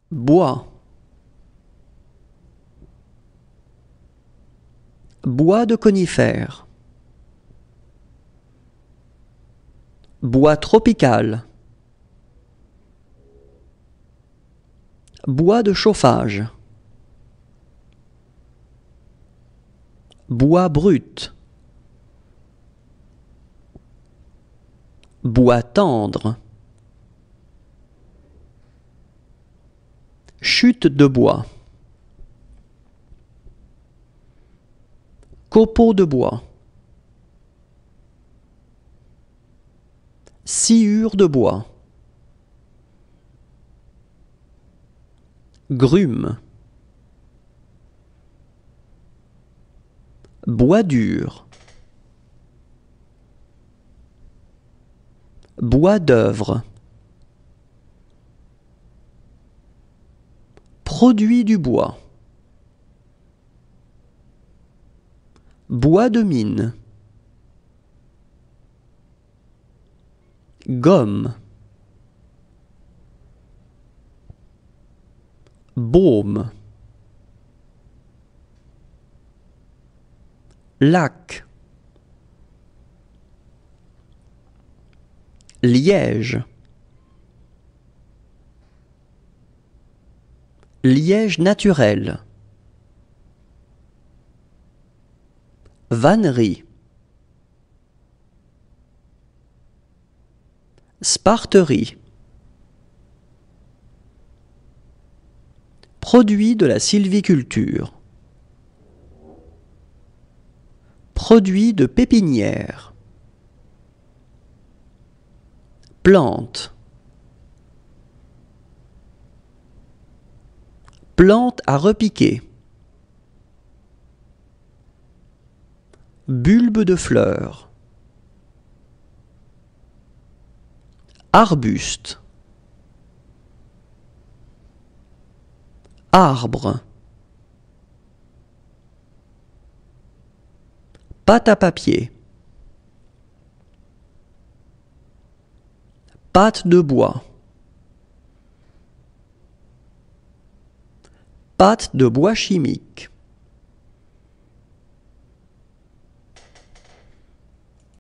Bois. Bois de conifères. Bois tropical. Bois de chauffage. Bois brut. Bois tendre. Chute de bois. Copeaux de bois. Sciure de bois. Grume. Bois dur. Bois d'œuvre. Produits du bois. Bois de mine. Gomme. Baume. Lac. Liège. Liège naturel. Vannerie. Sparterie. Produits de la sylviculture. Produits de pépinière. Plantes. Plantes à repiquer. Bulbes de fleurs. Arbuste. Arbre. Pâte à papier. Pâte de bois. Pâte de bois chimique.